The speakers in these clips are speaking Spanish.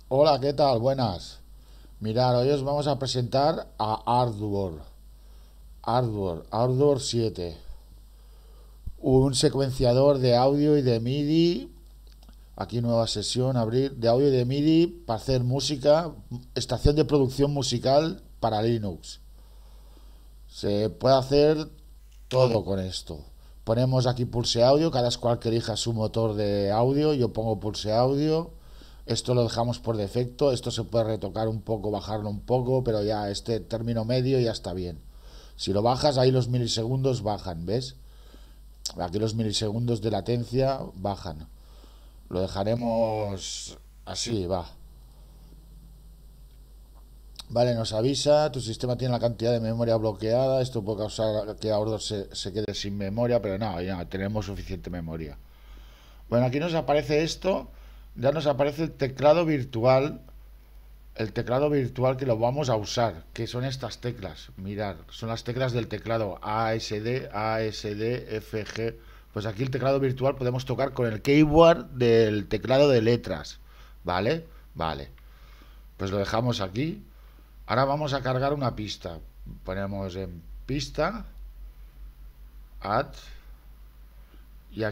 Hola, ¿qué tal? Buenas. Mirad, hoy os vamos a presentar a Ardour 7, un secuenciador de audio y de MIDI. Aquí nueva sesión, abrir, de audio y de MIDI para hacer música, estación de producción musical para Linux. Se puede hacer todo con esto. Ponemos aquí Pulse Audio, cada cual que elija su motor de audio. Yo pongo Pulse Audio. Esto lo dejamos por defecto. Esto se puede retocar un poco, bajarlo un poco, pero ya este término medio ya está bien. Si lo bajas, ahí los milisegundos bajan, ¿ves? Aquí los milisegundos de latencia bajan. Lo dejaremos así, va. Vale, nos avisa, tu sistema tiene la cantidad de memoria bloqueada, esto puede causar que Outdoor se quede sin memoria, pero no, ya tenemos suficiente memoria. Bueno, aquí nos aparece esto, ya nos aparece el teclado virtual que lo vamos a usar, que son estas teclas, mirad, son las teclas del teclado ASD, ASD, FG. Pues aquí el teclado virtual podemos tocar con el keyboard del teclado de letras, ¿vale? Vale, pues lo dejamos aquí. Ahora vamos a cargar una pista. Ponemos en pista, add, y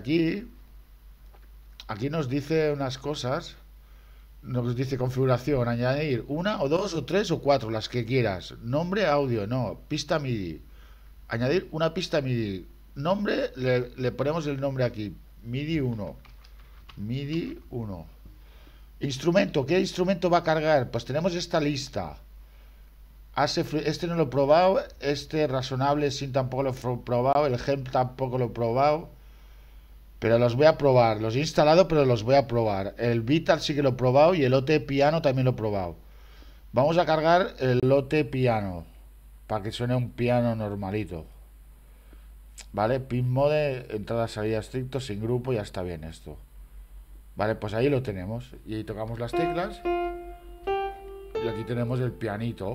aquí nos dice unas cosas. Nos dice configuración, añadir una o dos o tres o cuatro, las que quieras. Nombre, audio, no. Pista MIDI. Añadir una pista MIDI. Nombre, le ponemos el nombre aquí. MIDI uno. MIDI uno. Instrumento, ¿qué instrumento va a cargar? Pues tenemos esta lista. Este no lo he probado, este razonable sin tampoco lo he probado, el GEM tampoco lo he probado, pero los voy a probar, los he instalado pero los voy a probar. El Vital sí que lo he probado y el OT Piano también lo he probado. Vamos a cargar el OT Piano para que suene un piano normalito. Vale, pin mode, entrada salida estricto, sin grupo, ya está bien esto. Vale, pues ahí lo tenemos. Y ahí tocamos las teclas y aquí tenemos el pianito.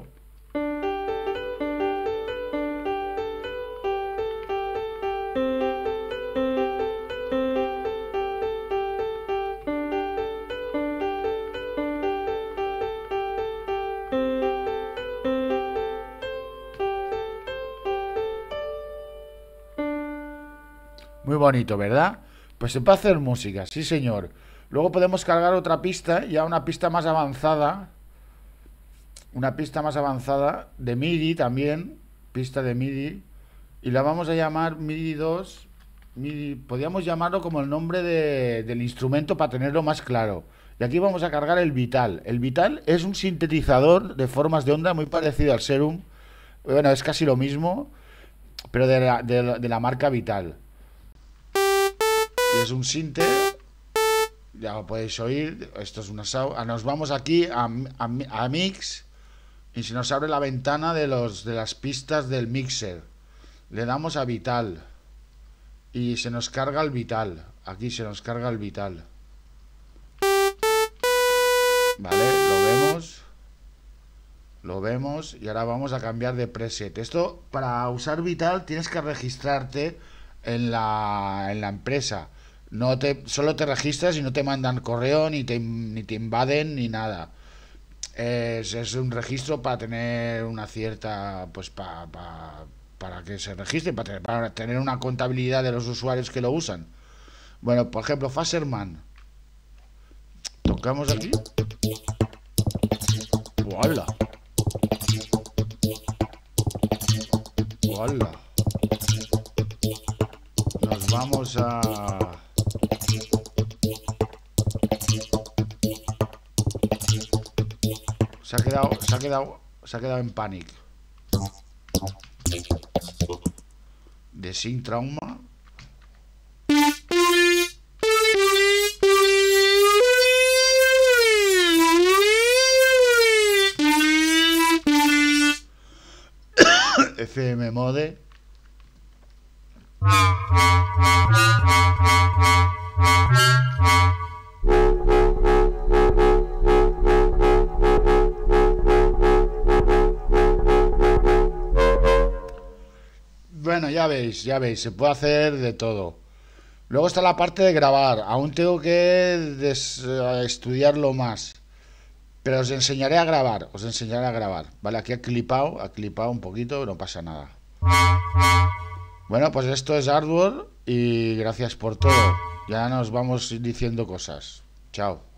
Muy bonito, ¿verdad? Pues se puede hacer música, sí señor. Luego podemos cargar otra pista, ya una pista más avanzada de MIDI también, pista de MIDI, y la vamos a llamar MIDI 2. MIDI, podríamos llamarlo como el nombre del instrumento para tenerlo más claro. Y aquí vamos a cargar el Vital. El Vital es un sintetizador de formas de onda muy parecido al Serum. Bueno, es casi lo mismo, pero de la marca Vital. Y es un sinte, ya lo podéis oír, esto es una nos vamos aquí a Mix y se nos abre la ventana de las pistas del mixer. Le damos a Vital y se nos carga el Vital. Aquí se nos carga el Vital. Vale, lo vemos y ahora vamos a cambiar de preset. Esto para usar Vital tienes que registrarte en la empresa. Solo te registras y no te mandan correo, ni te invaden, ni nada. Es un registro para tener una cierta, pues para que se registren, para tener una contabilidad de los usuarios que lo usan. Bueno, por ejemplo, Faserman. Tocamos aquí. ¡Hola! ¡Hola! Nos vamos a... Se ha quedado en Panic. De Sin Trauma. FM Mode. Bueno, ya veis, se puede hacer de todo. Luego está la parte de grabar. Aún tengo que estudiarlo más. Pero os enseñaré a grabar, os enseñaré a grabar. Vale, aquí ha clipado un poquito, no pasa nada. Bueno, pues esto es Hardware y gracias por todo. Ya nos vamos diciendo cosas. Chao.